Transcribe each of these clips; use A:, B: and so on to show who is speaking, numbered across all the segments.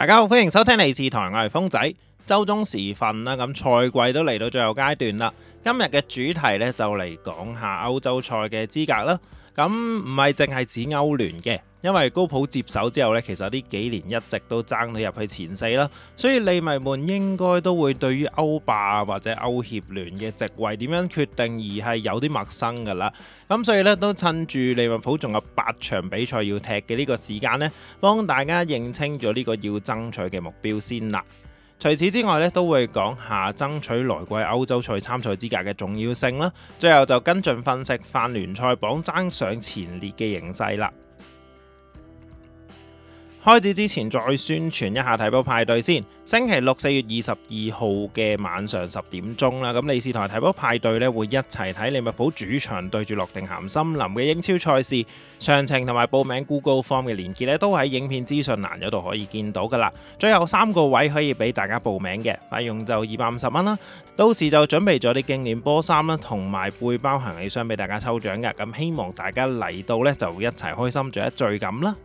A: 大家好，歡迎收聽利是台，我係風仔。週中時分啦，咁賽季都嚟到最後階段啦。今日嘅主題呢，就嚟講下歐洲賽嘅資格啦。咁唔係淨係指歐聯嘅，因為高普接手之後呢，其實呢幾年一直都爭到入去前四啦。所以利迷們應該都會對於歐霸或者歐協聯嘅席位點樣決定而係有啲陌生噶啦。咁所以呢，都趁住利物浦仲有8場比賽要踢嘅呢個時間呢，幫大家認清咗呢個要爭取嘅目標先啦。除此之外咧，都會講下爭取來季歐洲賽參賽資格嘅重要性啦。最後就跟進分析翻聯賽榜爭上前列嘅形勢啦。開始之前再宣傳一下睇波派對先。星期六4月22號嘅晚上10點鐘啦，咁利是台睇波派對咧會一齊睇利物浦主場對住諾定咸森林嘅英超賽事。詳情同埋報名 Google Form 嘅連結咧都喺影片資訊欄嗰度可以見到噶啦。最後3個位可以俾大家報名嘅，費用就250蚊啦。到時就準備咗啲經典波衫啦，同埋背包行李箱俾大家抽獎嘅。咁希望大家嚟到呢，就一齊開心聚一聚咁啦。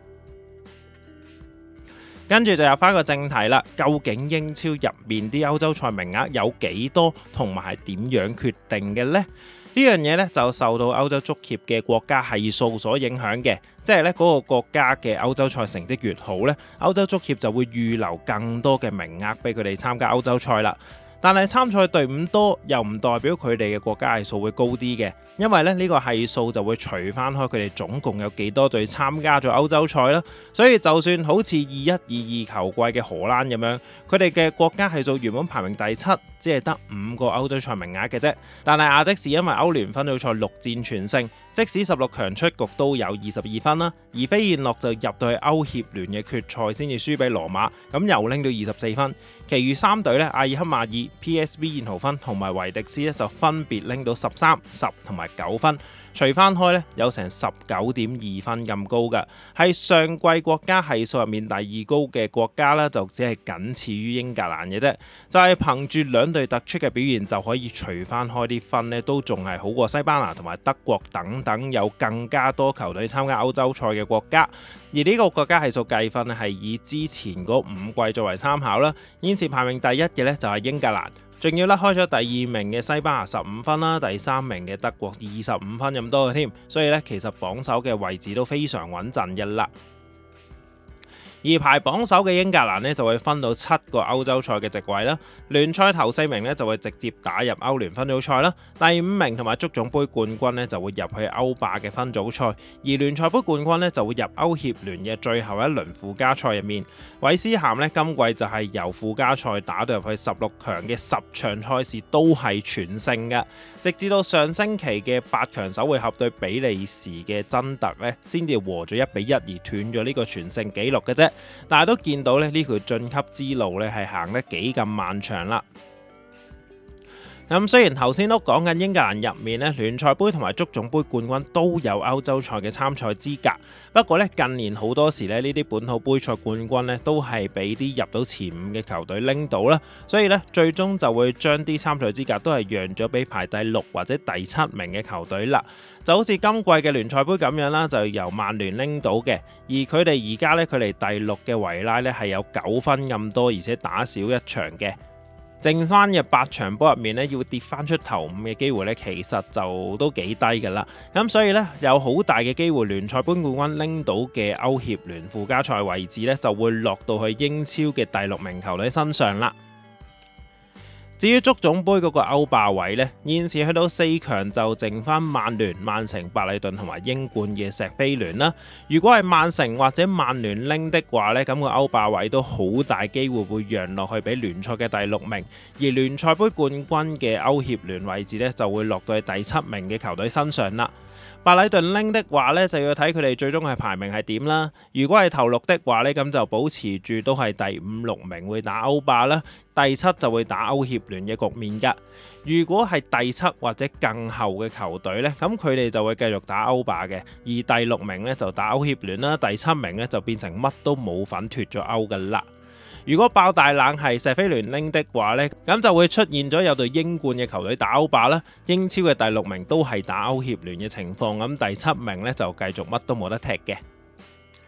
A: 跟住就入翻個正題啦，究竟英超入面啲歐洲賽名額有幾多，同埋係點樣決定嘅呢？呢樣嘢呢，就受到歐洲足協嘅國家係數所影響嘅，即係呢嗰個國家嘅歐洲賽成績越好呢，歐洲足協就會預留更多嘅名額俾佢哋參加歐洲賽啦。但係參賽隊伍多又唔代表佢哋嘅國家係數會高啲嘅，因為呢個係數就會除翻開佢哋總共有幾多隊參加咗歐洲賽啦。所以就算好似21-22球季嘅荷蘭咁樣，佢哋嘅國家係數原本排名第7，只係得5個歐洲賽名額嘅啫。但係亞積士因為歐聯分組賽6戰全勝，即使16強出局都有22分啦。而飛燕諾就入到去歐協聯嘅決賽先至輸俾羅馬，咁又拎到24分。其餘3隊呢，阿爾克馬爾、PSV 燕豪芬同埋維迪斯呢，就分別拎到13、10同埋9分，除翻開呢，有成19.2分咁高㗎，係上季國家係數入面第2高嘅國家啦，就只係僅次於英格蘭嘅啫。就係憑住2隊突出嘅表現就可以除翻開啲分呢，都仲係好過西班牙同埋德國等等有更加多球隊參加歐洲賽嘅國家。而呢個國家係數計分係以之前嗰5季作為參考啦。現時排名第1嘅呢，就係英格蘭，仲要甩開咗第2名嘅西班牙15分啦，第3名嘅德國25分咁多嘅添，所以呢，其實榜首嘅位置都非常穩陣嘅啦。而排榜首嘅英格蘭呢，就會分到7個歐洲賽嘅席位啦。聯賽頭4名呢，就會直接打入歐聯分組賽啦。第5名同埋足總杯冠軍呢，就會入去歐霸嘅分組賽，而聯賽杯冠軍呢，就會入歐協聯嘅最後一輪附加賽入面。韋斯咸呢，今季就係由附加賽打到入去16強嘅10場賽事都係全勝嘅，直至到上星期嘅8強首回合對比利時嘅真特呢，先至和咗1-1而斷咗呢個全勝紀錄嘅啫。但係都見到呢條晉級之路呢係行得幾咁漫長啦。咁雖然頭先都講緊英格蘭入面呢，聯賽杯同埋足總杯冠軍都有歐洲賽嘅參賽資格，不過呢，近年好多時呢啲本土杯賽冠軍呢都係俾啲入到前5嘅球隊拎到啦，所以呢，最終就會將啲參賽資格都係讓咗俾排第6或者第7名嘅球隊啦。就好似今季嘅聯賽杯咁樣啦，就由曼聯拎到嘅，而佢哋而家呢，佢哋第6嘅維拉呢係有9分咁多，而且打少1場嘅。剩翻嘅8場波入面呢，要跌翻出頭5嘅機會呢，其實就都幾低㗎啦。咁所以呢，有好大嘅機會聯賽杯冠軍拎到嘅歐協聯附加賽位置呢，就會落到去英超嘅第6名球隊身上啦。至於足總杯嗰個歐霸位呢，現時去到4強就剩翻曼聯、曼城、白禮頓同埋英冠嘅錫菲聯啦。如果係曼城或者曼聯拎的話呢，咁個歐霸位都好大機會會讓落去俾聯賽嘅第6名，而聯賽杯冠軍嘅歐協聯位置呢，就會落到去第7名嘅球隊身上啦。白禮頓拎的話呢，就要睇佢哋最終係排名係點啦。如果係頭6的話呢，咁就保持住都係第5、6名會打歐霸啦，第7就會打歐協聯嘅局面㗎。如果係第7或者更後嘅球隊呢，咁佢哋就會繼續打歐霸嘅，而第6名呢，就打歐協聯啦，第7名呢，就變成乜都冇份脫咗歐㗎啦。如果爆大冷係錫菲聯拎的話呢，咁就會出現咗有隊英冠嘅球隊打歐霸啦，英超嘅第6名都係打歐協聯嘅情況，咁第7名呢，就繼續乜都冇得踢嘅。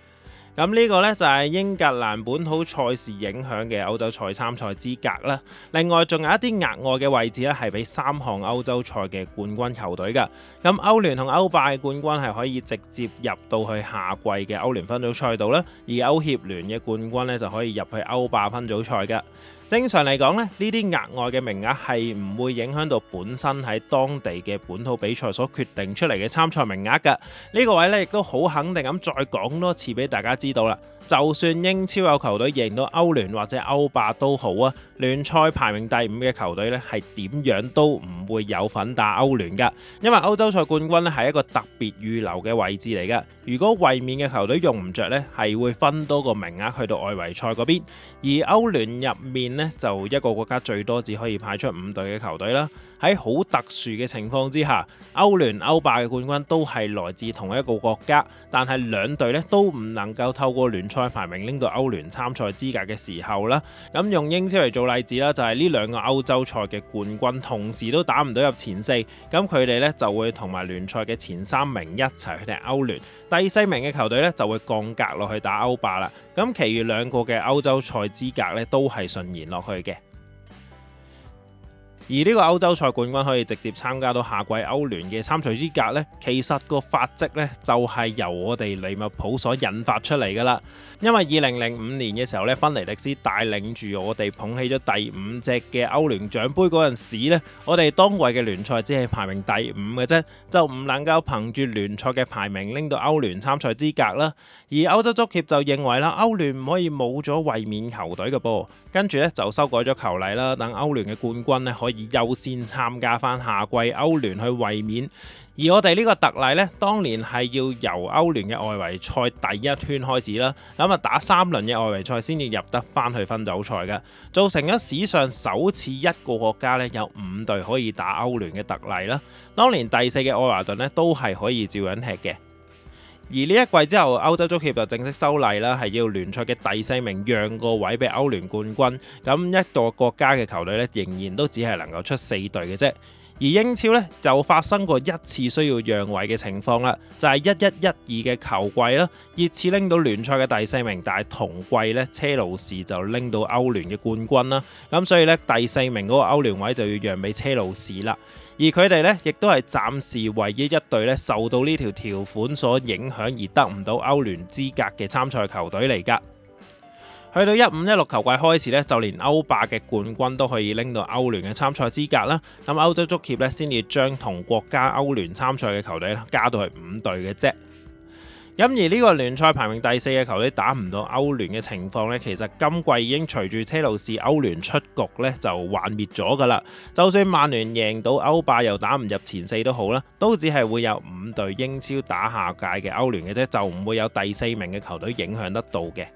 A: 咁呢個呢，就係英格蘭本土賽事影響嘅歐洲賽參賽資格啦。另外仲有一啲額外嘅位置呢，係俾3項歐洲賽嘅冠軍球隊㗎。咁歐聯同歐霸嘅冠軍係可以直接入到去下季嘅歐聯分組賽度啦，而歐協聯嘅冠軍呢，就可以入去歐霸分組賽㗎。正常嚟講咧，呢啲額外嘅名額係唔會影響到本身喺當地嘅本土比賽所決定出嚟嘅參賽名額㗎。呢個位咧亦都好肯定咁再講多次俾大家知道啦。就算英超有球隊贏到歐聯或者歐霸都好啊，聯賽排名第5嘅球隊咧係點樣都唔會有份打歐聯㗎，因為歐洲賽冠軍咧係一個特別預留嘅位置嚟㗎。如果衛冕嘅球隊用唔着咧，係會分多個名額去到外圍賽嗰邊，而歐聯入面呢，就一個國家最多只可以派出5隊嘅球隊啦。喺好特殊嘅情況之下，歐聯、歐霸嘅冠軍都係來自同一個國家，但係兩隊咧都唔能夠透過聯賽排名拎到歐聯參賽資格嘅時候啦，咁用英超嚟做例子啦，就係呢兩個歐洲賽嘅冠軍同時都打唔到入前4，咁佢哋咧就會同埋聯賽嘅前3名一齊去踢歐聯，第4名嘅球隊咧就會降格落去打歐霸啦，咁其餘2個嘅歐洲賽資格咧都係順延落去嘅。而呢個歐洲賽冠軍可以直接參加到下季歐聯嘅參賽資格呢，其實個法跡呢就係由我哋利物浦所引發出嚟㗎啦。因為2005年嘅時候呢，芬尼迪斯帶領住我哋捧起咗第5隻嘅歐聯獎杯嗰陣時呢，我哋當季嘅聯賽只係排名第5嘅啫，就唔能夠憑住聯賽嘅排名拎到歐聯參賽資格啦。而歐洲足協就認為啦，歐聯唔可以冇咗衛冕球隊嘅噃，跟住呢就修改咗球例啦，等歐聯嘅冠軍呢可以優先參加翻下季歐聯去衛冕，而我哋呢個特例呢，當年係要由歐聯嘅外圍賽第1圈開始啦，咁啊打3輪嘅外圍賽先至入得翻去分組賽嘅，造成咗史上首次一個國家呢有5隊可以打歐聯嘅特例啦。當年第4嘅愛華頓呢都係可以照樣踢嘅。而呢一季之後，歐洲足協就正式修例啦，係要聯賽嘅第4名讓個位俾歐聯冠軍。咁一個國家嘅球隊咧，仍然都只係能夠出4隊嘅啫。而英超咧就發生過一次需要讓位嘅情況啦，就係11-12嘅球季啦，熱刺拎到聯賽嘅第4名，但係同季咧車路士就拎到歐聯嘅冠軍啦。咁所以咧第4名嗰個歐聯位就要讓俾車路士啦。而佢哋咧，亦都係暫時唯一一隊咧受到呢條條款所影響而得唔到歐聯資格嘅參賽球隊嚟㗎。去到15-16球季開始咧，就連歐霸嘅冠軍都可以拎到歐聯嘅參賽資格啦。咁歐洲足協咧先至將同國家歐聯參賽嘅球隊加到去5隊嘅啫。咁而呢個聯賽排名第4嘅球隊打唔到歐聯嘅情況呢，其實今季已經隨住車路士歐聯出局呢就幻滅咗噶啦。就算曼聯贏到歐霸又打唔入前4都好啦，都只係會有5隊英超打下屆嘅歐聯嘅啫，就唔會有第4名嘅球隊影響得到嘅。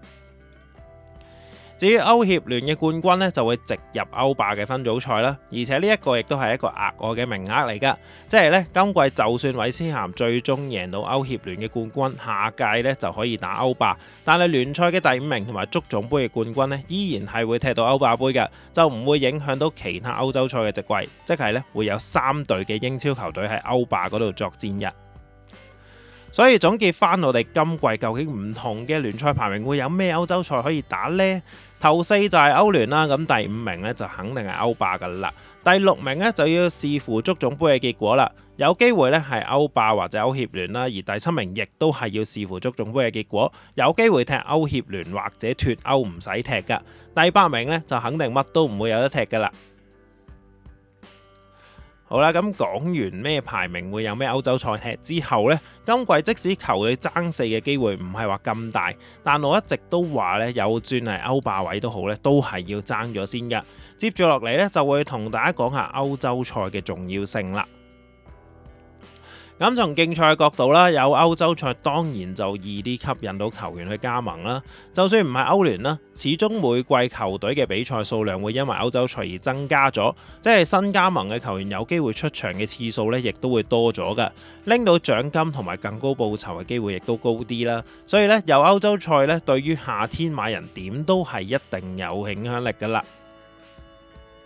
A: 至於歐協聯嘅冠軍呢，就會直入歐霸嘅分組賽啦，而且呢一個亦都係一個額外嘅名額嚟㗎，即係呢，今季就算韋斯咸最終贏到歐協聯嘅冠軍，下屆呢就可以打歐霸，但係聯賽嘅第5名同埋足總杯嘅冠軍呢，依然係會踢到歐霸杯嘅，就唔會影響到其他歐洲賽嘅席位，即係呢，會有3隊嘅英超球隊喺歐霸嗰度作戰嘅。所以總結翻，我哋今季究竟唔同嘅聯賽排名會有咩歐洲賽可以打呢？頭4就係歐聯啦，咁第5名呢就肯定係歐霸噶啦，第6名呢就要視乎足總杯嘅結果啦，有機會呢係歐霸或者歐協聯啦，而第7名亦都係要視乎足總杯嘅結果，有機會踢歐協聯或者脫歐唔使踢噶，第8名呢就肯定乜都唔會有得踢噶啦。好啦，咁講完咩排名會有咩歐洲賽踢之後呢，今季即使球隊爭4嘅機會唔係話咁大，但我一直都話呢，有轉係歐霸位都好呢，都係要爭咗先㗎。接住落嚟呢，就會同大家講下歐洲賽嘅重要性啦。咁從競賽嘅角度啦，有歐洲賽當然就易啲吸引到球員去加盟啦。就算唔係歐聯啦，始終每季球隊嘅比賽數量會因為歐洲賽而增加咗，即係新加盟嘅球員有機會出場嘅次數呢，亦都會多咗㗎，拎到獎金同埋更高報酬嘅機會亦都高啲啦。所以呢，有歐洲賽呢，對於夏天買人點都係一定有影響力㗎啦。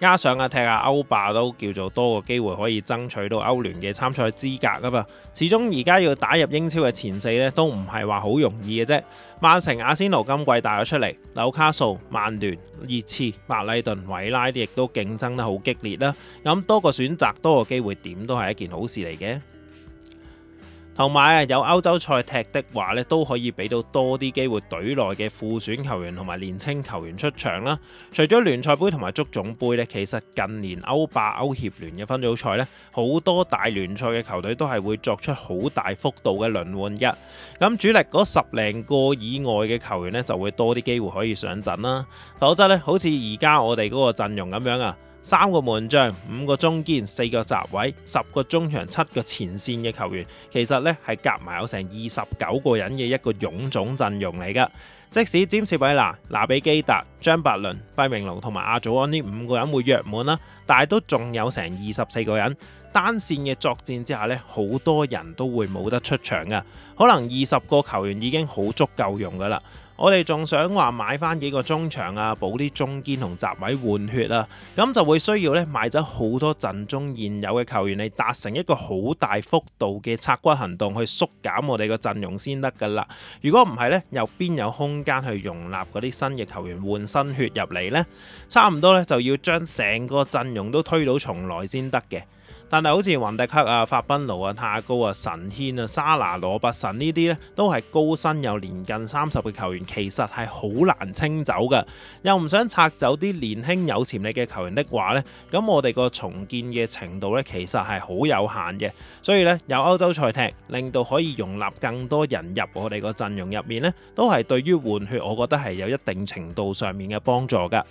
A: 加上踢下歐霸都叫做多個機會可以爭取到歐聯嘅參賽資格啊嘛。始終而家要打入英超嘅前四呢，都唔係話好容易嘅啫。曼城、阿仙奴今季帶咗出嚟，紐卡素、曼聯、熱刺、白禮頓、韋拉啲亦都競爭得好激烈啦。咁多個選擇，多個機會，點都係一件好事嚟嘅。同埋有歐洲賽踢的話咧，都可以俾到多啲機會隊內嘅副選球員同埋年青球員出場啦。除咗聯賽杯同埋足總杯咧，其實近年歐霸、歐協聯嘅分組賽咧，好多大聯賽嘅球隊都係會作出好大幅度嘅輪換嘅。咁主力嗰10零個以外嘅球員咧，就會多啲機會可以上陣啦。否則咧，好似而家我哋嗰個陣容咁樣啊。3個門將、5個中堅、4個閘位、10個中場、7個前線嘅球員，其實呢係夾埋有成29個人嘅一個臃腫陣容嚟噶。即使詹士韋拿、拿比基達、張伯倫、費明奴同埋阿祖安呢5個人會約滿啦，但係都仲有成24個人。單線嘅作戰之下呢，好多人都會冇得出場噶，可能20個球員已經好足夠用噶啦。我哋仲想話買翻幾個中場啊，補啲中堅同閘位換血啊，咁就會需要咧買走好多陣中現有嘅球員嚟達成一個好大幅度嘅拆骨行動，去縮減我哋個陣容先得噶啦。如果唔係呢，又邊有空間去容納嗰啲新嘅球員換新血入嚟呢？差唔多咧就要將成個陣容都推倒重來先得嘅。但係好似雲迪克啊、法賓奴啊、泰高啊、神軒啊、沙拿、羅伯臣呢啲呢，都係高薪又年近30嘅球員，其實係好難清走嘅。又唔想拆走啲年輕有潛力嘅球員的話呢，咁我哋個重建嘅程度呢，其實係好有限嘅。所以呢，有歐洲賽踢，令到可以容納更多人入我哋個陣容入面呢，都係對於換血，我覺得係有一定程度上面嘅幫助㗎。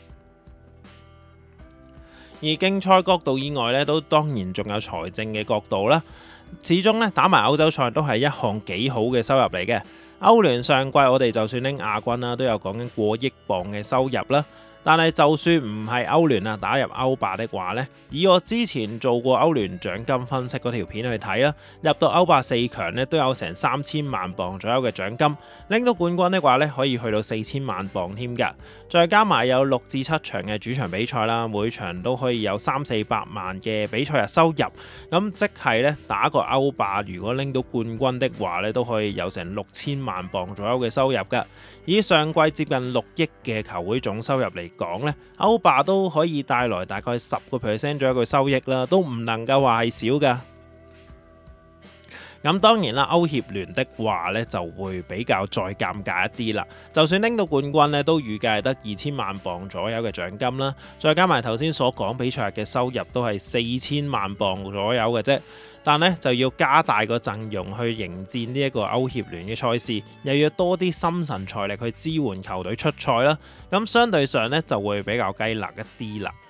A: 而競賽角度以外咧，都當然仲有財政嘅角度啦。始終咧打埋歐洲賽都係一項幾好嘅收入嚟嘅。歐聯上季我哋就算拎亞軍啦，都有講緊過億鎊嘅收入啦。但係就算唔係歐聯啊，打入歐霸的話呢，以我之前做過歐聯獎金分析嗰條片去睇啦，入到歐霸4強呢都有成3000萬鎊左右嘅獎金，拎到冠軍的話呢，可以去到4000萬鎊添㗎。再加埋有6至7場嘅主場比賽啦，每場都可以有300-400萬嘅比賽日收入，咁即係呢，打個歐霸如果拎到冠軍的話呢，都可以有成6000萬鎊左右嘅收入㗎。以上季接近6億嘅球會總收入嚟講呢，歐霸都可以帶來大概10% 左右嘅收益啦，都唔能夠話係少㗎。咁當然啦，歐協聯的話呢就會比較再尷尬一啲啦。就算拎到冠軍呢，都預計係得2000萬鎊左右嘅獎金啦，再加埋頭先所講比賽日嘅收入都係4000萬鎊左右嘅啫。但呢就要加大個陣容去迎戰呢一個歐協聯嘅賽事，又要多啲心神財力去支援球隊出賽啦。咁相對上呢就會比較雞肋一啲啦。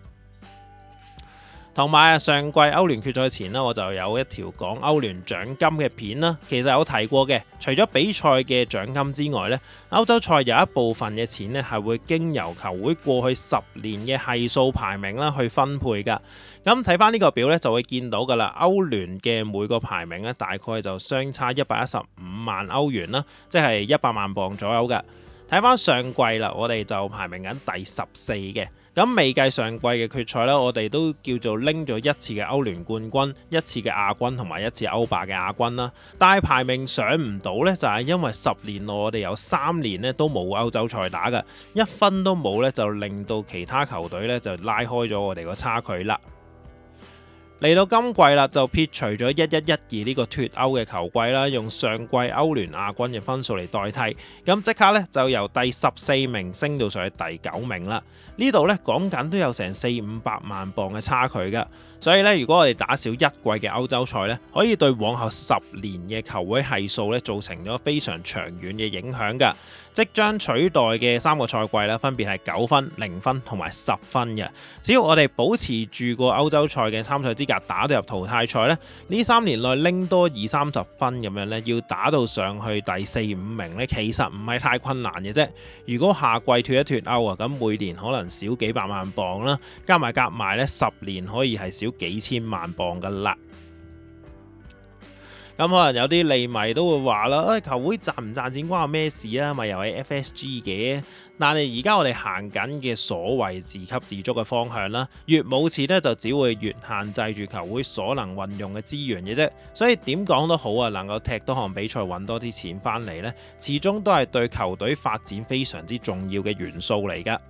A: 同埋上季歐聯決賽前呢，我就有一條講歐聯獎金嘅片啦。其實有提過嘅，除咗比賽嘅獎金之外呢，歐洲賽有一部分嘅錢呢係會經由球會過去10年嘅係數排名啦去分配㗎。咁睇翻呢個表呢，就會見到㗎啦。歐聯嘅每個排名呢，大概就相差115萬歐元啦，即係100萬鎊左右㗎。睇翻上季啦，我哋就排名緊第14嘅。咁未計上季嘅決賽啦，我哋都叫做拎咗1次嘅歐聯冠軍、1次嘅亞軍同埋1次歐霸嘅亞軍啦。但係排名上唔到呢，就係因為10年內我哋有3年呢都冇歐洲賽打嘅，1分都冇呢，就令到其他球隊呢就拉開咗我哋個差距啦。嚟到今季啦，就撇除咗11-12呢個脫歐嘅球季啦，用上季歐聯亞軍嘅分數嚟代替，咁即刻呢，就由第14名升到上去第9名啦。呢度呢，講緊都有成400-500萬鎊嘅差距噶，所以呢，如果我哋打少1季嘅歐洲賽呢，可以對往後10年嘅球會係數呢造成咗非常長遠嘅影響噶。即將取代嘅3個賽季啦，分別係9分、0分同埋10分嘅。只要我哋保持住個歐洲賽嘅參賽資格，打到入淘汰賽呢，呢3年內拎多20-30分咁樣呢，要打到上去第4-5名呢，其實唔係太困難嘅啫。如果下季脫一脫歐啊，咁每年可能少幾百萬鎊啦，加埋呢10年可以係少幾千萬鎊噶啦。 咁可能有啲利迷都會話啦，球會賺唔賺錢關我咩事啊？咪又係 FSG 嘅。但係而家我哋行緊嘅所謂自給自足嘅方向啦，越冇錢呢，就只會越限制住球會所能運用嘅資源嘅啫。所以點講都好啊，能夠踢多項比賽揾多啲錢翻嚟呢，始終都係對球隊發展非常之重要嘅元素嚟噶。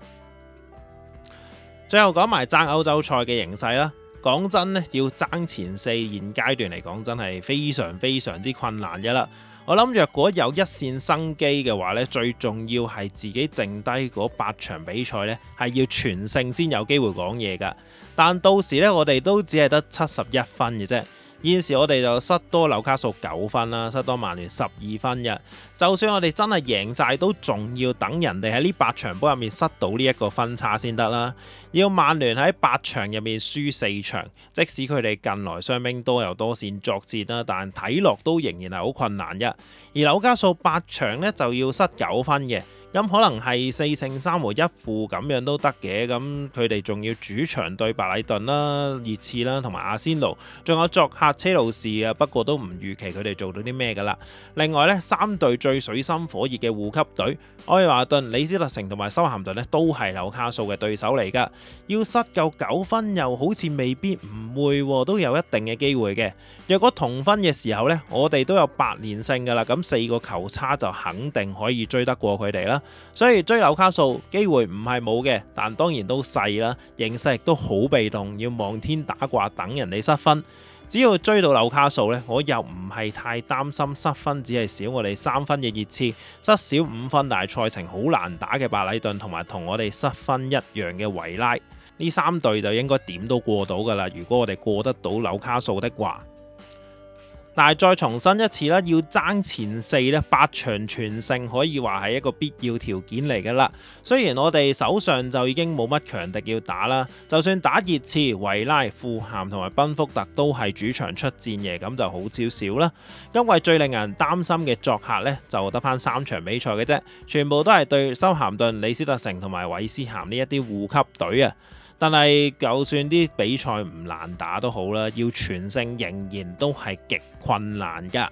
A: 最後講埋爭歐洲賽嘅形勢啦。講真呢，要爭前四，現階段嚟講真係非常非常之困難嘅啦。我諗若果有一線生機嘅話呢，最重要係自己剩低嗰8場比賽呢，係要全勝先有機會講嘢噶。但到時呢，我哋都只係得71分嘅啫。現時我哋就失多紐卡素9分啦，失多曼聯12分嘅。就算我哋真係贏晒，都仲要等人哋喺呢8場波入面失到呢一個分差先得啦。要曼聯喺8場入面輸4場，即使佢哋近來傷兵多又多線作戰啦，但睇落都仍然係好困難嘅。而紐卡素8場呢，就要失9分嘅。咁可能係4勝3和1負咁樣都得嘅，咁佢哋仲要主場對白禮頓啦、熱刺啦同埋阿仙奴，仲有作客車路士啊，不過都唔預期佢哋做到啲咩噶啦。另外呢，3隊最水深火熱嘅護級隊愛華頓、李斯特城同埋修咸頓呢，都係紐卡素嘅對手嚟噶，要失夠9分又好似未必唔會，都有一定嘅機會嘅。若果同分嘅時候呢，我哋都有8連勝噶啦，咁4個球差就肯定可以追得過佢哋啦。所以追紐卡素機會唔係冇嘅，但當然都細啦，形勢亦都好被動，要望天打卦等人哋失分。只要追到紐卡素呢，我又唔係太擔心失分只係少我哋3分嘅熱刺，失少5分但係賽程好難打嘅白禮頓，同埋同我哋失分一樣嘅維拉，呢3隊就應該點都過到噶啦。如果我哋過得到紐卡素的話。但係再重申一次啦，要爭前4呢，8場全勝可以話係一個必要條件嚟噶啦。雖然我哋手上就已經冇乜強敵要打啦，就算打熱刺、維拉、富咸同埋賓福特都係主場出戰嘅，咁就好少少啦。因為最令人擔心嘅作客呢，就得翻3場比賽嘅啫，全部都係對修咸頓、李斯特城同埋韋斯咸呢一啲護級隊啊。但係就算啲比賽唔難打都好啦，要全勝仍然都係極困難噶。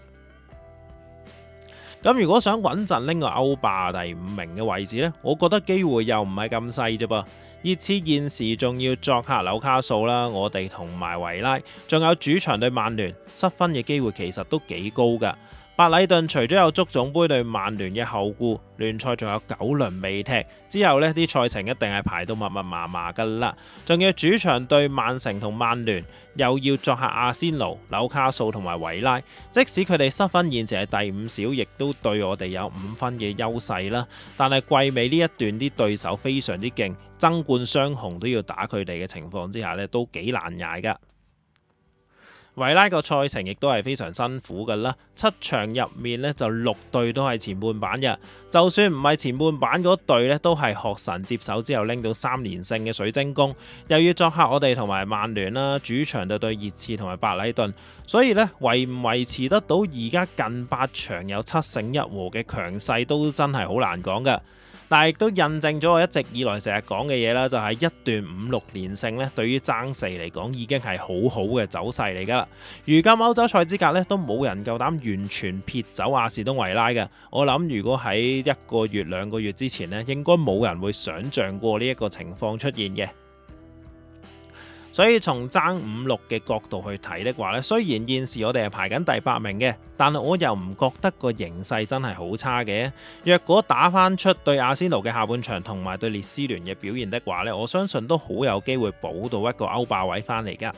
A: 咁如果想穩陣拎個歐霸第5名嘅位置呢，我覺得機會又唔係咁細啫噃。熱刺現時仲要作客紐卡素啦，我哋同埋維拉，仲有主場對曼聯，失分嘅機會其實都幾高噶。白禮頓除咗有足總杯對曼聯嘅後顧，聯賽仲有9輪未踢，之後呢啲賽程一定係排到密密麻麻噶啦。仲要主場對曼城同曼聯，又要作客阿仙奴、紐卡素同埋維拉。即使佢哋失分現時係第5少，亦都對我哋有5分嘅優勢啦。但係季尾呢一段啲對手非常之勁，爭冠雙雄都要打佢哋嘅情況之下呢，都幾難捱噶。維拉個賽程亦都係非常辛苦噶啦，7場入面呢，就6隊都係前半版嘅，就算唔係前半版嗰隊呢，都係學神接手之後拎到3連勝嘅水晶宮，又要作客我哋同埋曼聯啦，主場就對熱刺同埋白禮頓，所以呢，維唔維持得到而家近8場有7勝1和嘅強勢都真係好難講噶。但係亦都印證咗我一直以來成日講嘅嘢啦，就係一段5-6連勝呢，對於爭4嚟講已經係好好嘅走勢嚟噶啦。如今歐洲賽資格呢，都冇人夠膽完全撇走阿士東維拉嘅。我諗如果喺1個月2個月之前呢，應該冇人會想像過呢一個情況出現嘅。所以從爭5-6嘅角度去睇的話呢，雖然現時我哋係排緊第8名嘅，但係我又唔覺得個形勢真係好差嘅。若果打翻出對阿仙奴嘅下半場同埋對列斯聯嘅表現的話呢，我相信都好有機會補到一個歐霸位翻嚟噶。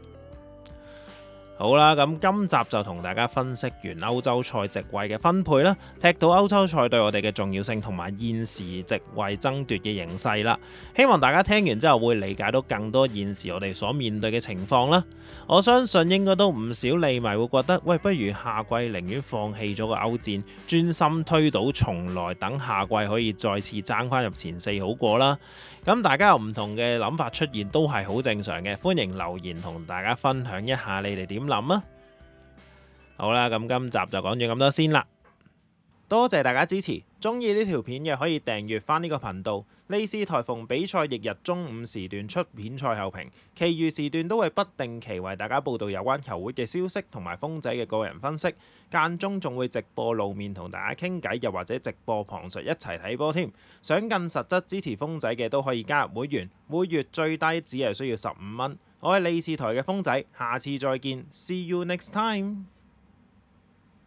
A: 好啦，咁今集就同大家分析完歐洲賽席位嘅分配啦，踢到歐洲賽對我哋嘅重要性同埋現時席位爭奪嘅形勢啦。希望大家聽完之後會理解到更多現時我哋所面對嘅情況啦。我相信應該都唔少利迷會覺得，喂，不如下季寧願放棄咗個歐戰，專心推倒重來，等下季可以再次爭翻入前4好過啦。咁大家有唔同嘅諗法出現都係好正常嘅，歡迎留言同大家分享一下你哋點諗啊！好啦，咁今集就講住咁多先啦。 多謝大家支持，中意呢條片嘅可以訂閱返呢個頻道。利是台逢比賽翌日中午時段出片賽後評，其餘時段都會不定期為大家報道有關球會嘅消息同埋鋒仔嘅個人分析，間中仲會直播露面同大家傾偈，又或者直播旁述一齊睇波添。想更實質支持鋒仔嘅都可以加入會員，每月最低只係需要15蚊。我係利是台嘅鋒仔，下次再見，See you next time。